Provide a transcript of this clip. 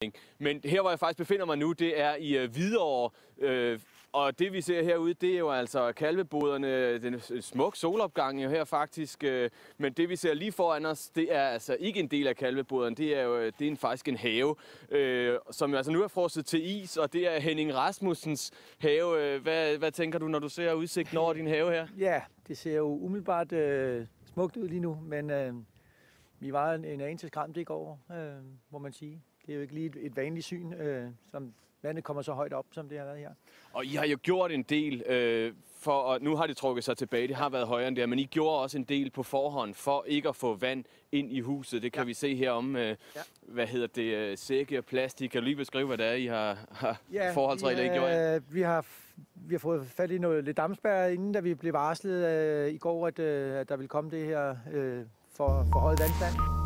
Men her, hvor jeg faktisk befinder mig nu, det er i Hvidovre. Og det, vi ser herude, det er jo altså kalveboderne, den smuk solopgang jo her faktisk. Men det, vi ser lige foran os, det er altså ikke en del af kalveboderne. Det er faktisk en have, som altså nu er frosset til is, og det er Henning Rasmussens have. Hvad tænker du, når du ser udsigten over din have her? Ja, det ser jo umiddelbart smukt ud lige nu, men vi var en anelse skræmt i går, må man sige. Det er jo ikke lige et vanligt syn, som vandet kommer så højt op, som det har været her. Og I har jo gjort en del, og nu har det trukket sig tilbage, det har været højere end det, men I gjorde også en del på forhånd for ikke at få vand ind i huset. Det kan vi se herom, sække og plastik. Kan du lige beskrive, hvad det er, I har forholdsregler, I gjort? Vi har fået fat i lidt dammspærre, inden da vi blev varslet i går, at der ville komme det her for højt vandstand.